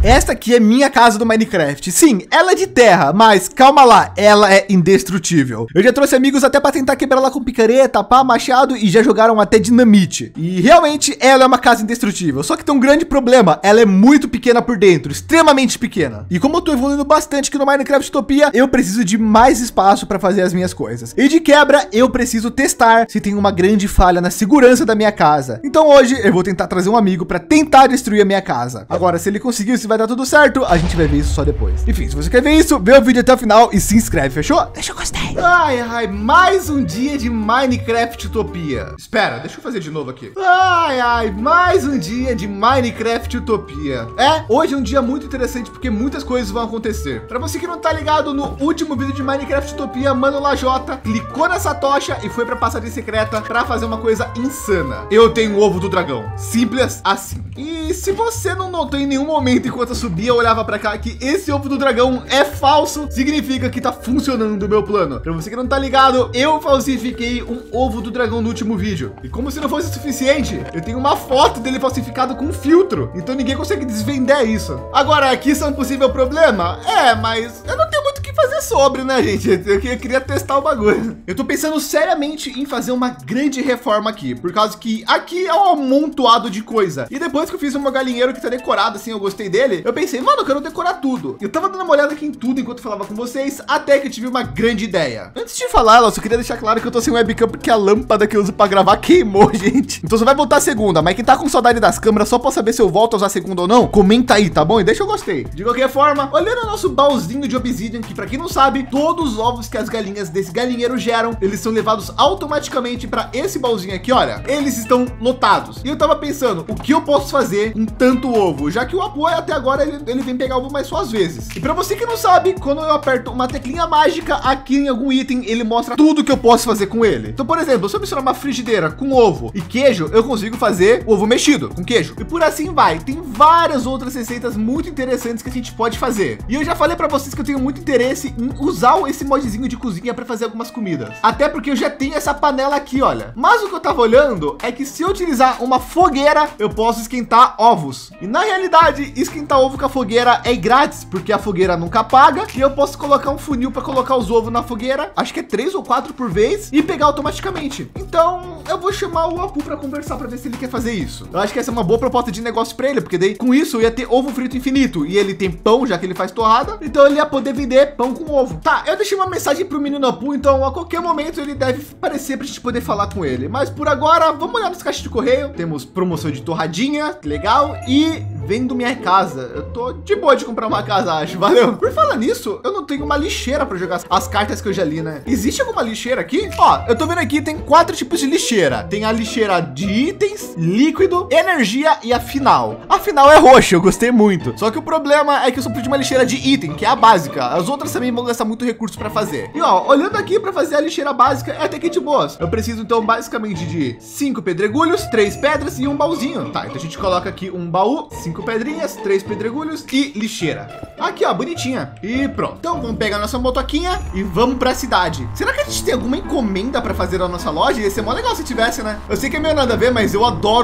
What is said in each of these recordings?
esta aqui é minha casa do Minecraft. Sim, ela é de terra, mas calma lá, ela é indestrutível. Eu já trouxe amigos até para tentar quebrar ela com picareta, pá, machado e já jogaram até dinamite. E realmente ela é uma casa indestrutível. Só que tem um grande problema, ela é muito pequena por dentro, extremamente pequena. E como eu tô evoluindo bastante aqui no Minecraft Utopia, eu preciso de mais espaço para fazer as minhas coisas. E de quebra, eu preciso testar se tem uma grande falha na segurança da minha casa. Então hoje eu vou tentar trazer um amigo para tentar destruir a minha casa. Agora, se ele conseguir, se vai dar tudo certo, a gente vai ver isso só depois. Enfim, se você quer ver isso, vê o vídeo até o final e se inscreve, fechou? Deixa eu gostei. Ai, mais um dia de Minecraft Utopia. Espera, deixa eu fazer de novo aqui. Ai, mais um dia de Minecraft Utopia. Hoje é um dia muito interessante porque muitas coisas vão acontecer. Para você que não tá ligado, no último vídeo de Minecraft Utopia, Mano Lajota clicou nessa tocha e foi para passagem secreta para fazer uma coisa insana. Eu tenho o ovo do dragão. Simples assim. E se você não notou em nenhum momento enquanto eu subia, eu olhava para cá que esse ovo do dragão é falso, significa que tá funcionando o meu plano. Para você que não tá ligado, eu falsifiquei um ovo do dragão no último vídeo. E como se não fosse suficiente, eu tenho uma foto dele falsificado com um filtro. Então ninguém consegue desvendar isso. Agora, aqui isso é um possível problema? Mas eu não tenho muito o que fazer sobre, né, gente? Eu queria testar o bagulho. Eu tô pensando seriamente em fazer uma grande reforma aqui, por causa que aqui é um amontoado de coisa. E depois que eu fiz um galinheiro que tá decorado, assim, eu gostei dele, eu pensei, mano, eu quero decorar tudo. Eu tava dando uma olhada aqui em tudo enquanto eu falava com vocês, até que eu tive uma grande ideia. Antes de falar, eu só queria deixar claro que eu tô sem webcam porque a lâmpada que eu uso pra gravar queimou, gente. Então só vai voltar a segunda, mas quem tá com saudade das câmeras só pra saber se eu volto a usar a segunda ou não, comenta aí, tá bom? E deixa eu gostei. De qualquer forma, olhando o nosso baúzinho de obsidian, que pra quem não sabe, todos os ovos que as galinhas desse galinheiro geram, eles são levados automaticamente para esse baúzinho aqui, olha, eles estão lotados. E eu tava pensando, o que eu posso fazer com tanto ovo? Já que o apoio até agora, ele vem pegar ovo mais só às vezes. E para você que não sabe, quando eu aperto uma teclinha mágica aqui em algum item, ele mostra tudo que eu posso fazer com ele. Então, por exemplo, se eu misturar uma frigideira com ovo e queijo, eu consigo fazer ovo mexido com queijo. E por assim vai. Tem várias outras receitas muito interessantes que a gente pode fazer. E eu já falei para vocês que eu tenho muito interesse em usar esse modzinho de cozinha para fazer algumas comidas. Até porque eu já tenho essa panela aqui, olha. Mas o que eu tava olhando é que se eu utilizar uma fogueira, eu posso esquentar ovos. E na realidade, esquentar ovo com a fogueira é grátis, porque a fogueira nunca apaga. E eu posso colocar um funil para colocar os ovos na fogueira. Acho que é 3 ou 4 por vez e pegar automaticamente. Então, eu vou chamar o Apu para conversar para ver se ele quer fazer isso. Eu acho que essa é uma boa proposta de negócio para ele, porque daí com isso eu ia ter ovo frito infinito e ele tem pão, já que ele faz torrada. Então ele ia poder vender pão com ovo. Tá, eu deixei uma mensagem pro menino Apu, então a qualquer momento ele deve aparecer pra gente poder falar com ele. Mas por agora, vamos olhar nas caixas de correio. Temos promoção de torradinha, legal, e vendo minha casa. Eu tô de boa de comprar uma casa, acho. Valeu. Por falar nisso, eu não tenho uma lixeira para jogar as cartas que eu já li, né? Existe alguma lixeira aqui? Ó, eu tô vendo aqui, tem 4 tipos de lixeira. Tem a lixeira de itens, líquido, energia e a final. A final é roxa, eu gostei muito. Só que o problema é que eu só preciso de uma lixeira de item, que é a básica. As outras também vão gastar muito recurso para fazer. E ó, olhando aqui para fazer a lixeira básica, é até que de boas. Eu preciso então basicamente de 5 pedregulhos, 3 pedras e um baúzinho. Tá, então a gente coloca aqui um baú, 5 pedrinhas, 3 pedregulhos e lixeira. Aqui, ó, bonitinha. E pronto. Então vamos pegar nossa motoquinha e vamos para a cidade. Será que a gente tem alguma encomenda para fazer a nossa loja? Ia ser mó legal se tivesse, né? Eu sei que é meio nada a ver, mas eu adoro,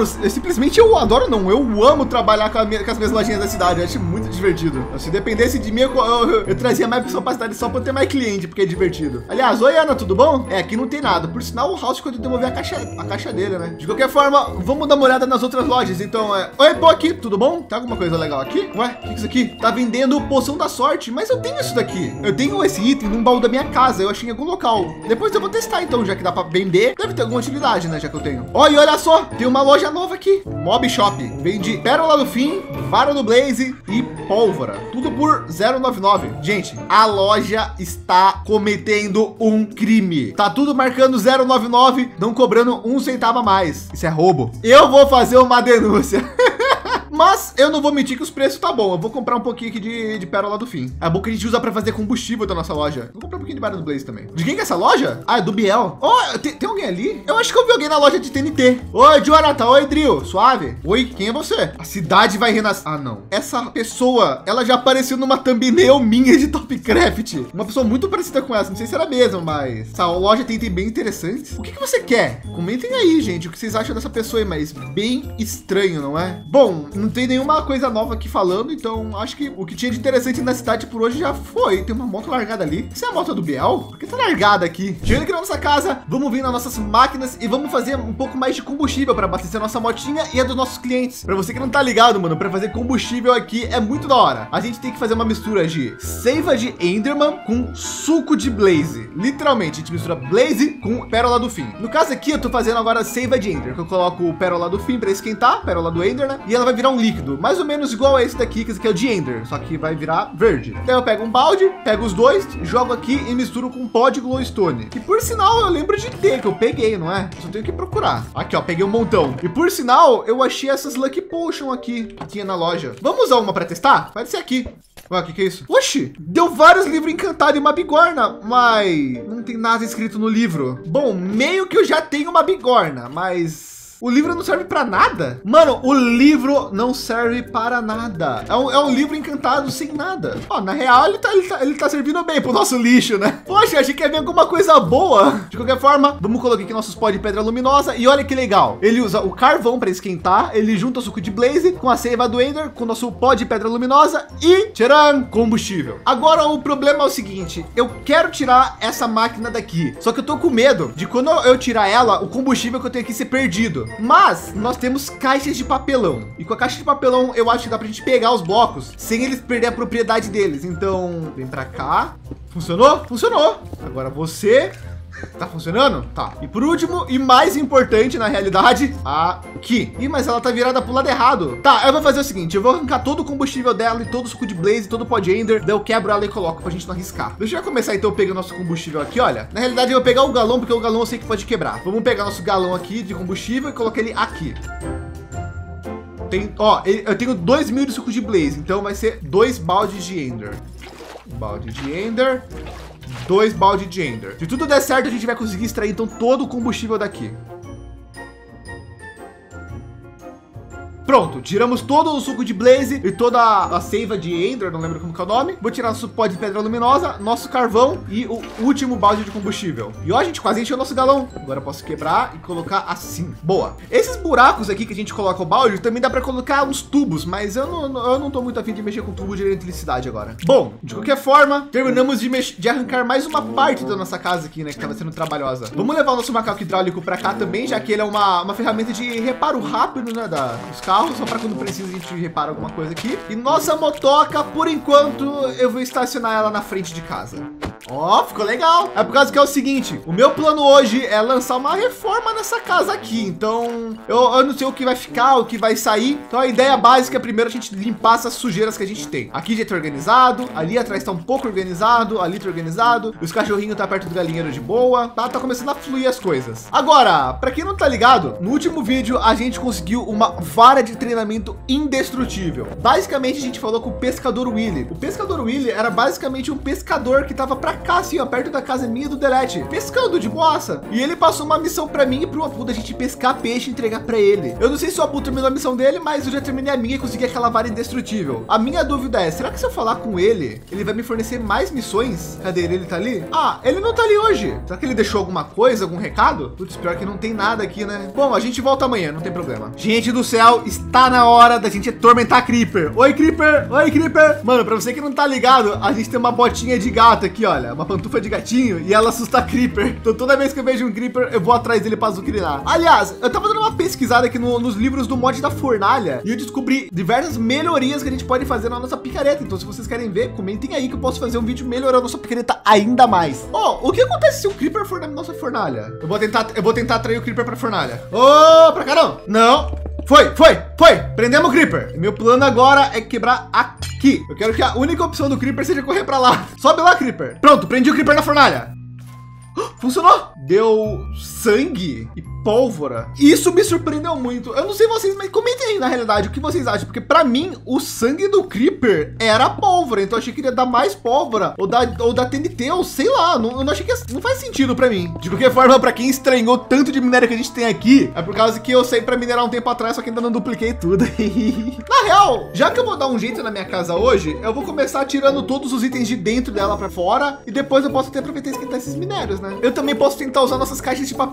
eu adoro não, eu amo trabalhar com as minhas lojinhas da cidade. Eu acho muito divertido. Se dependesse de mim, eu trazia mais pessoas para a cidade só para ter mais cliente, porque é divertido. Aliás, oi Ana, tudo bom? Aqui não tem nada. Por sinal, o House quando devolver a caixa dele, né? De qualquer forma, vamos dar uma olhada nas outras lojas. Então, oi, pô, aqui, tudo bom? Tem alguma coisa legal aqui? Ué, o que é isso aqui? Tá vendendo poção da sorte, mas eu tenho isso daqui. Eu tenho esse item num baú da minha casa. Eu achei em algum local. Depois eu vou testar, então, já que dá para vender. Deve ter alguma utilidade, né? Já que eu tenho. Ó, e olha só, tem uma loja nova aqui. Mob Shop. Vende pérola do fim, vara do blaze e pólvora. Tudo por 0,99. Gente, a loja está cometendo um crime. Tá tudo marcando 0,99, não cobrando 1 centavo a mais. Isso é roubo. Eu vou fazer uma denúncia. Mas eu não vou mentir que os preços tá bom. Eu vou comprar um pouquinho aqui de pérola do fim. É bom que a gente usa para fazer combustível da nossa loja. Vou comprar um pouquinho de vara do blaze também. De quem que é essa loja? Ah, é do Biel. Oh, tem alguém ali? Eu acho que eu vi alguém na loja de TNT. Oi, Jonathan. Oi, Drill. Suave? Oi, quem é você? A cidade vai renascer. Ah, não. Essa pessoa, ela já apareceu numa thumbnail minha de Topcraft. Uma pessoa muito parecida com essa. Não sei se era mesmo, mas essa loja tem itens bem interessantes. O que você quer? Comentem aí, gente, o que vocês acham dessa pessoa aí, mas bem estranho, não é? Bom, não tem nenhuma coisa nova aqui falando, então acho que o que tinha de interessante na cidade por hoje já foi. Tem uma moto largada ali. Isso é a moto do Biel? Por que tá largada aqui? Chegando aqui na nossa casa, vamos vir nas nossas máquinas e vamos fazer um pouco mais de combustível para abastecer a nossa motinha e a dos nossos clientes. Para você que não tá ligado, mano, para fazer combustível aqui é muito da hora. A gente tem que fazer uma mistura de seiva de Enderman com suco de Blaze. Literalmente, a gente mistura Blaze com pérola do fim. No caso aqui, eu tô fazendo agora seiva de Ender, que eu coloco o pérola do fim para esquentar, pérola do Ender, né? E ela vai virar um líquido, mais ou menos igual a esse daqui, que esse aqui é o de Ender, só que vai virar verde. Então eu pego um balde, pego os dois, jogo aqui e misturo com pó de glowstone. Que por sinal eu lembro de ter, que eu peguei, não é? Só tenho que procurar. Aqui, ó, peguei um montão. E por sinal, eu achei essas Lucky Potion aqui que tinha na loja. Vamos usar uma para testar? Pode ser aqui. Ué, o que é isso? Oxi, deu vários livros encantados e uma bigorna, mas não tem nada escrito no livro. Bom, meio que eu já tenho uma bigorna, mas o livro não serve para nada. Mano, o livro não serve para nada. É um livro encantado sem nada. Ó, na real, ele tá servindo bem pro nosso lixo, né? Poxa, achei que ia vir alguma coisa boa. De qualquer forma, vamos colocar aqui nossos pó de pedra luminosa. E olha que legal. Ele usa o carvão para esquentar. Ele junta o suco de Blaze com a seiva do Ender, com o nosso pó de pedra luminosa e, tcharam, combustível. Agora, o problema é o seguinte. Eu quero tirar essa máquina daqui. Só que eu tô com medo de quando eu tirar ela, o combustível que eu tenho aqui ser perdido. Mas nós temos caixas de papelão e com a caixa de papelão eu acho que dá pra gente pegar os blocos sem eles perder a propriedade deles. Então vem pra cá. Funcionou? Funcionou. Agora você tá funcionando? Tá. E por último e mais importante na realidade, aqui. Ih, mas ela tá virada pro lado errado. Tá, eu vou fazer o seguinte, eu vou arrancar todo o combustível dela e todo o suco de Blaze, todo o pó de Ender, daí eu quebro ela e coloco pra gente não arriscar. Deixa eu começar então pegando nosso combustível aqui, olha. Na realidade eu vou pegar o galão, porque o galão eu sei que pode quebrar. Vamos pegar nosso galão aqui de combustível e colocar ele aqui. Eu tenho 2.000 de suco de Blaze, então vai ser 2 baldes de Ender. Balde de Ender. 2 balde de Ender. Se tudo der certo, a gente vai conseguir extrair então todo o combustível daqui. Pronto, tiramos todo o suco de Blaze e toda a seiva de Ender, não lembro como que é o nome. Vou tirar nosso pó de pedra luminosa, nosso carvão e o último balde de combustível. E ó, a gente quase encheu o nosso galão. Agora eu posso quebrar e colocar assim. Boa. Esses buracos aqui que a gente coloca o balde, também dá para colocar uns tubos, mas eu não tô muito afim de mexer com tubo de eletricidade agora. Bom, de qualquer forma, terminamos de arrancar mais uma parte da nossa casa aqui, né, que estava sendo trabalhosa. Vamos levar o nosso macaco hidráulico para cá também, já que ele é uma ferramenta de reparo rápido, né, dos carros. Só para quando precisa a gente repara alguma coisa aqui. E nossa motoca, por enquanto, eu vou estacionar ela na frente de casa. Ó, ficou legal. É por causa que é o seguinte, o meu plano hoje é lançar uma reforma nessa casa aqui. Então, eu não sei o que vai ficar, o que vai sair. Então a ideia básica é primeiro a gente limpar essas sujeiras que a gente tem. Aqui já tá organizado, ali atrás tá um pouco organizado, ali tá organizado. Os cachorrinhos tá perto do galinheiro de boa. Tá começando a fluir as coisas. Agora, para quem não tá ligado, no último vídeo a gente conseguiu uma vara de treinamento indestrutível. Basicamente a gente falou com o pescador Willy. O pescador Willy era basicamente um pescador que tava pra cá, assim, ó, perto da casa minha do Delete, pescando de boassa. E ele passou uma missão pra mim e pro Apu da gente pescar peixe e entregar pra ele. Eu não sei se o Apu terminou a missão dele, mas eu já terminei a minha e consegui aquela vara indestrutível. A minha dúvida é, será que se eu falar com ele, ele vai me fornecer mais missões? Cadê ele? Ele tá ali? Ah, ele não tá ali hoje. Será que ele deixou alguma coisa, algum recado? Putz, pior que não tem nada aqui, né? Bom, a gente volta amanhã, não tem problema. Gente do céu, está na hora da gente atormentar Creeper. Oi, Creeper! Oi, Creeper! Mano, pra você que não tá ligado, a gente tem uma botinha de gato aqui, olha. Uma pantufa de gatinho e ela assusta Creeper. Então toda vez que eu vejo um Creeper, eu vou atrás dele pra azucrinar. Aliás, eu tava dando uma pesquisada aqui nos livros do mod da fornalha e eu descobri diversas melhorias que a gente pode fazer na nossa picareta. Então se vocês querem ver, comentem aí que eu posso fazer um vídeo melhorando a nossa picareta ainda mais. O que acontece se o Creeper for na nossa fornalha? Eu vou tentar atrair o Creeper pra fornalha. Pra cá não! Não! Foi! Prendemos o Creeper. E meu plano agora é quebrar aqui. Eu quero que a única opção do Creeper seja correr pra lá. Sobe lá, Creeper. Pronto, prendi o Creeper na fornalha. Funcionou. Deu sangue e pólvora. Isso me surpreendeu muito. Eu não sei vocês, mas comentem aí na realidade o que vocês acham. Porque para mim, o sangue do Creeper era pólvora. Então eu achei que ia dar mais pólvora. Ou da TNT, ou sei lá. Eu não achei que não faz sentido para mim. De qualquer forma, para quem estranhou tanto de minério que a gente tem aqui, é por causa que eu saí para minerar um tempo atrás, só que ainda não dupliquei tudo. Na real, já que eu vou dar um jeito na minha casa hoje, eu vou começar tirando todos os itens de dentro dela para fora. E depois eu posso até aproveitar e esquentar esses minérios, né? Eu também posso tentar usar nossas caixas de papel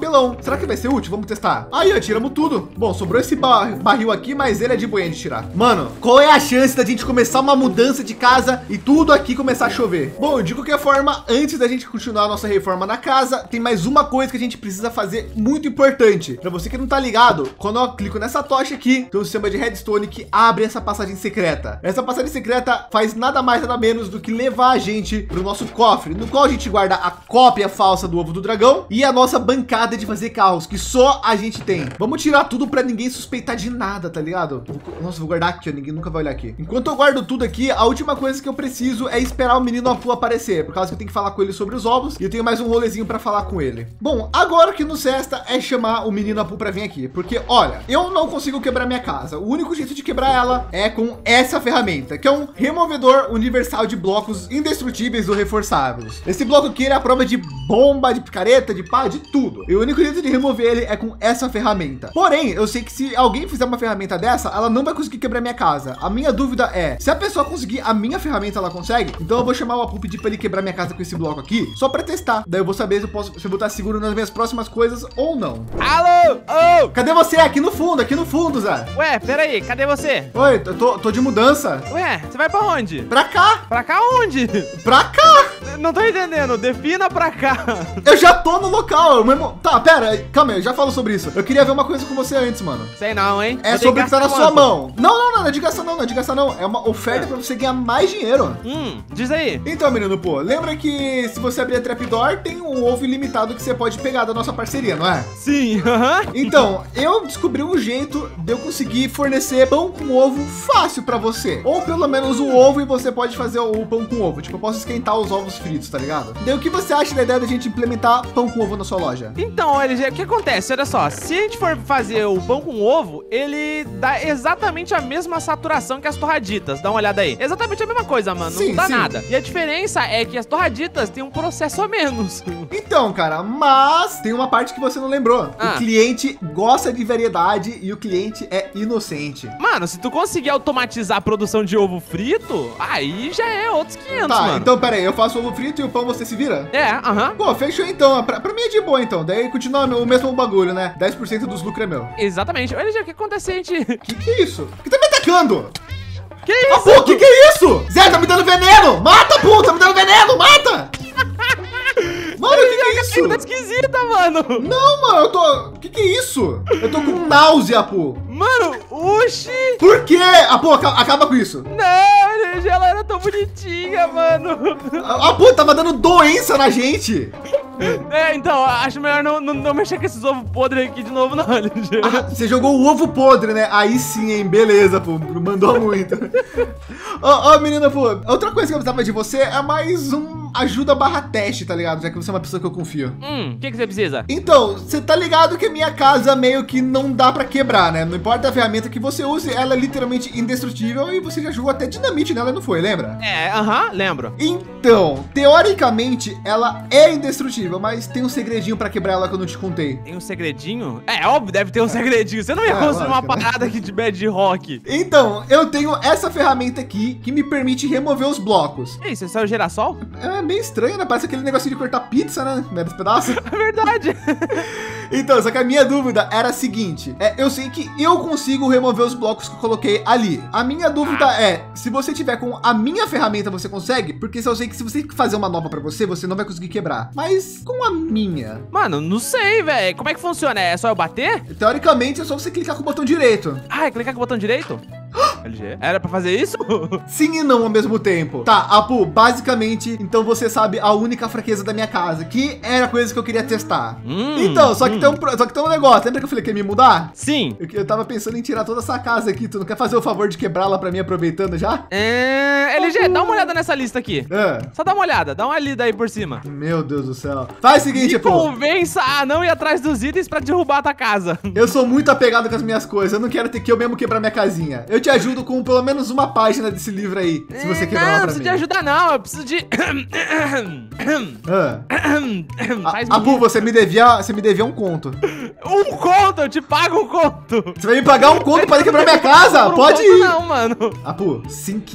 papelão. Será que vai ser útil? Vamos testar. Aí, ó, tiramos tudo. Bom, sobrou esse barril aqui, mas ele é de boa de tirar. Mano, qual é a chance da gente começar uma mudança de casa e tudo aqui começar a chover? Bom, de qualquer forma, antes da gente continuar a nossa reforma na casa, tem mais uma coisa que a gente precisa fazer muito importante. Para você que não tá ligado, quando eu clico nessa tocha aqui, tem um sistema de redstone que abre essa passagem secreta. Essa passagem secreta faz nada mais, nada menos do que levar a gente para o nosso cofre, no qual a gente guarda a cópia falsa do ovo do dragão e a nossa bancada de fazer carros, que só a gente tem. Vamos tirar tudo para ninguém suspeitar de nada, tá ligado? Nossa, vou guardar aqui, ó, ninguém nunca vai olhar aqui. Enquanto eu guardo tudo aqui, a última coisa que eu preciso é esperar o menino Apu aparecer, por causa que eu tenho que falar com ele sobre os ovos e eu tenho mais um rolezinho para falar com ele. Bom, agora o que nos resta é chamar o menino Apu para vir aqui, porque olha, eu não consigo quebrar minha casa. O único jeito de quebrar ela é com essa ferramenta, que é um removedor universal de blocos indestrutíveis ou reforçáveis. Esse bloco aqui é a prova de bomba, de picareta, de pá, de tudo. E o único jeito de remover ele é com essa ferramenta. Porém, eu sei que se alguém fizer uma ferramenta dessa, ela não vai conseguir quebrar minha casa. A minha dúvida é, se a pessoa conseguir a minha ferramenta, ela consegue? Então eu vou chamar o Apu, pedir para ele quebrar minha casa com esse bloco aqui, só para testar. Daí eu vou saber se eu vou estar seguro nas minhas próximas coisas ou não. Alô? Oh! Cadê você? Aqui no fundo, Zé. Ué, peraí, cadê você? Oi, tô de mudança. Ué, você vai pra onde? Pra cá. Pra cá onde? Pra cá. Não tô entendendo, defina pra cá. Eu já tô no local, mesmo. Tá, pera, calma aí, eu já falo sobre isso. Eu queria ver uma coisa com você antes, mano. Sei não, hein? É sobre o que tá na sua mão. Não é de gastar não, é de gastar não. É uma oferta pra você ganhar mais dinheiro. Diz aí. Então, menino, pô, lembra que se você abrir a trapdoor, tem um ovo ilimitado que você pode pegar da nossa parceria, não é? Sim, Então, eu descobri um jeito de eu conseguir fornecer pão com ovo fácil pra você. Ou pelo menos o ovo e você pode fazer o pão com ovo. Tipo, eu posso esquentar os ovos fritos, tá ligado? Daí o que você acha da ideia da gente implementar pão com ovo na sua loja? Então, LG, o que acontece? Olha só, se a gente for fazer o pão com ovo, ele dá exatamente a mesma saturação que as torraditas. Dá uma olhada aí. Exatamente a mesma coisa, mano. Sim, não dá sim. nada. E a diferença é que as torraditas têm um processo a menos. Então, cara, mas tem uma parte que você não lembrou. O cliente gosta de variedade e o cliente é inocente. Mano, se tu conseguir automatizar a produção de ovo frito, aí já é outros 500, tá, mano. então pera aí, eu faço ovo frito e o pão você se vira? Pô, fechou então. Pra mim é de boa então. Daí continua o mesmo bagulho, né? 10% dos lucros é meu. Exatamente. Olha, o que acontece, gente? Que é isso? Por que tá me atacando? Que isso? Pô, que é isso? Zé, tá me dando veneno! Mata, pô! Tá me dando veneno! Mata! Mano, que é isso? Tá esquisita, mano. Não, mano, eu tô... Que é isso? Eu tô com náusea, pô. Mano, oxi. Por quê? Pô, acaba com isso. Não, ela era tão bonitinha, mano. Pô, tava dando doença na gente. Então, acho melhor não mexer com esses ovos podres aqui de novo, não, LG. Você jogou o ovo podre, né? Aí sim, hein? Beleza, pô. Mandou muito. Menina, pô. Outra coisa que eu precisava de você é mais um ajuda / teste, tá ligado? Já que você é uma pessoa que eu confio. O que você precisa? Então, você tá ligado que a minha casa meio que não dá pra quebrar, né? Não importa a ferramenta que você use, ela é literalmente indestrutível e você já jogou até dinamite nela, não foi? Lembra? Lembro. Então, teoricamente, ela é indestrutível, mas tem um segredinho pra quebrar ela que eu não te contei. Tem um segredinho? É óbvio, deve ter um segredinho. Você não ia construir uma parada aqui de bad rock. Então, eu tenho essa ferramenta aqui que me permite remover os blocos. E isso é o girassol? É bem estranho, né? Parece aquele negocinho de cortar pizza, né? Meros pedaços. É verdade. Então, só que a minha dúvida era a seguinte. Eu sei que eu consigo remover os blocos que eu coloquei ali. A minha dúvida é, se você tiver com a minha ferramenta, você consegue? Porque eu sei que se você fazer uma nova pra você, você não vai conseguir quebrar. Mas com a minha... Mano, não sei, velho. Como é que funciona? É só eu bater? Teoricamente, é só você clicar com o botão direito. É clicar com o botão direito? LG, era pra fazer isso? Sim e não ao mesmo tempo. Tá, Apu, basicamente, então você sabe a única fraqueza da minha casa, que era a coisa que eu queria testar. Então, só que tem um negócio. Lembra que eu falei que ia me mudar? Sim. Eu tava pensando em tirar toda essa casa aqui. Tu não quer fazer o favor de quebrá-la pra mim, aproveitando já? LG, dá uma olhada nessa lista aqui. Só dá uma olhada, dá uma lida aí por cima. Meu Deus do céu. Faz o seguinte, Apu. Convença a não ir atrás dos itens pra derrubar a tua casa. Eu sou muito apegado com as minhas coisas. Eu não quero ter que eu mesmo quebrar minha casinha. Eu te ajudo com pelo menos uma página desse livro aí, se você quebrar ela pra mim. Não preciso de ajudar não, eu preciso de... Apu, você me devia um conto. Um conto? Eu te pago um conto. Você vai me pagar um conto para quebrar minha casa? Pode ir. Não, mano. Apu, 5.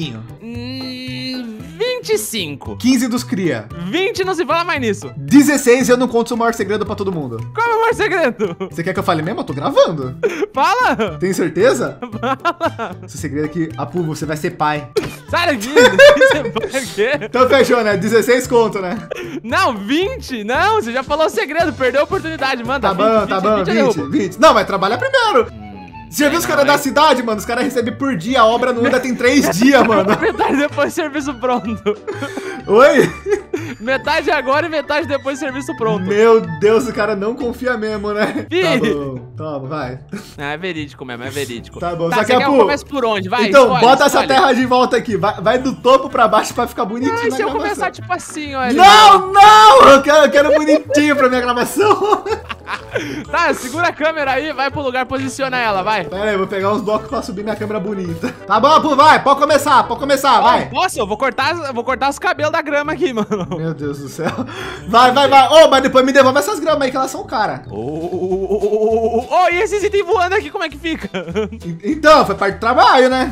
25. 15 dos cria. 20 não se fala mais nisso. 16 eu não conto o maior segredo pra todo mundo. Qual é o for segredo? Você quer que eu fale mesmo? Eu tô gravando. Fala. Tem certeza? Fala. Seu segredo é que, Apu, você vai ser pai. Sai daqui. Você vai o quê? Então fechou, né? 16 conto, né? Não, 20. Não, você já falou o segredo. Perdeu a oportunidade. Manda. Tá bom, 20, 20. Não, vai trabalhar primeiro. Você já viu os caras da cidade, mano? Os caras recebem por dia. A obra não anda tem 3 dias, mano. Metade depois serviço pronto. Oi? Metade agora e metade depois serviço pronto. Meu Deus, o cara não confia mesmo, né? Ih. Tá bom, toma, vai. É verídico mesmo, é verídico. Tá bom, Tá, só você que quer Apu, que eu comece por onde? Vai, então, escolhe, bota essa escolhe. terra de volta aqui. Vai do topo pra baixo pra ficar bonitinho Ah, na se eu gravação. começar tipo assim, olha. Não! Eu quero bonitinho pra minha gravação. Tá, segura a câmera aí, vai pro lugar, posiciona ela, vai. Pera aí, vou pegar uns blocos pra subir minha câmera bonita. Tá bom, Apu, vai, pode começar, vai. Nossa, eu vou cortar os cabelos da grama aqui, mano. Meu Deus do céu. Vai. Ô, mas depois me devolve essas gramas aí, que elas são caras. Oh, e esses itens voando aqui, como é que fica? Então, foi parte do trabalho, né?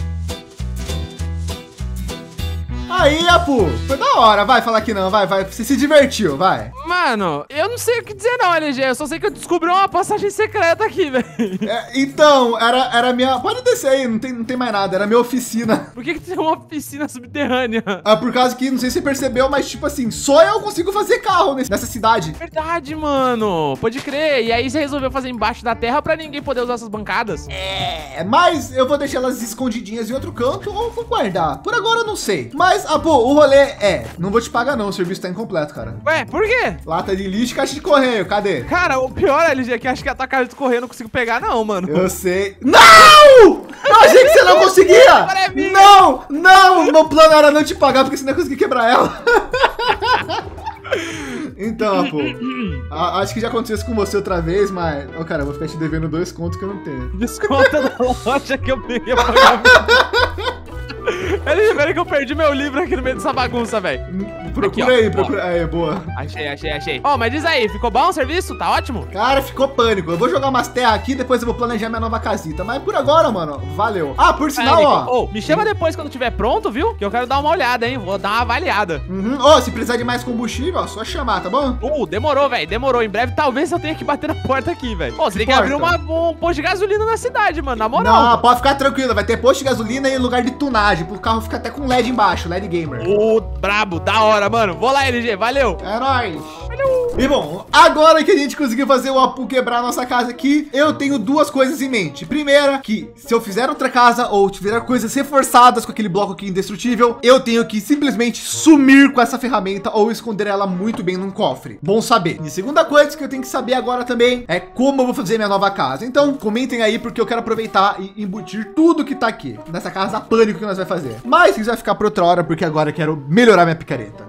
Aí, Apu, foi da hora, vai falar que não, vai, você se divertiu, vai. Mano, eu não sei o que dizer não, LG, eu só sei que eu descobri uma passagem secreta aqui, velho. Então, era minha, pode descer aí, não tem mais nada, era minha oficina. Por que tem uma oficina subterrânea? Por causa que, não sei se você percebeu, mas tipo assim, só eu consigo fazer carro nessa cidade. Verdade, mano, pode crer, e aí você resolveu fazer embaixo da terra pra ninguém poder usar essas bancadas? Mas eu vou deixar elas escondidinhas em outro canto ou vou guardar, por agora eu não sei. Mas, Apu, o rolê não vou te pagar não, o serviço tá incompleto, cara. Ué, por quê? Lata de lixo e caixa de correio, cadê? Cara, o pior, LG, é que acho que a tua caixa de correio eu não consigo pegar não, mano. Eu sei. Não! Eu achei que você não conseguia! Agora é minha. Não! Meu plano era não te pagar, porque você não ia conseguir quebrar ela. Então, Apu, acho que já aconteceu isso com você outra vez, mas... Ô, cara, eu vou ficar te devendo 2 contos que eu não tenho. Desconta da loja que eu ia pagar. Peraí que eu perdi meu livro aqui no meio dessa bagunça, velho. Procura Aqui, aí, ó. procura aí, boa. Achei. Ó, mas diz aí, ficou bom o serviço? Tá ótimo? Cara, ficou pânico. Eu vou jogar umas terras aqui, depois eu vou planejar minha nova casita. Mas por agora, mano, valeu. Por sinal, ó. Me chama depois quando tiver pronto, viu? Que eu quero dar uma olhada, hein? Vou dar uma avaliada. Se precisar de mais combustível, ó, só chamar, tá bom? Demorou, velho. Demorou. Em breve, talvez eu tenha que bater na porta aqui, velho. Você tem que abrir um posto de gasolina na cidade, mano. Na moral. Não, pode ficar tranquilo. Vai ter posto de gasolina e lugar de tunagem. Pro carro ficar até com LED embaixo, LED gamer. Brabo, da hora, mano. Vou lá, LG. Valeu. É nóis. E bom, agora que a gente conseguiu fazer o Apu quebrar a nossa casa aqui, eu tenho 2 coisas em mente. Primeira, que se eu fizer outra casa ou tiver coisas reforçadas com aquele bloco aqui indestrutível, eu tenho que simplesmente sumir com essa ferramenta ou esconder ela muito bem num cofre. Bom saber. E segunda coisa que eu tenho que saber agora também é como eu vou fazer minha nova casa. Então, comentem aí porque eu quero aproveitar e embutir tudo que tá aqui nessa casa pânico que nós vai fazer. Mas isso vai ficar para outra hora porque agora eu quero melhorar minha picareta.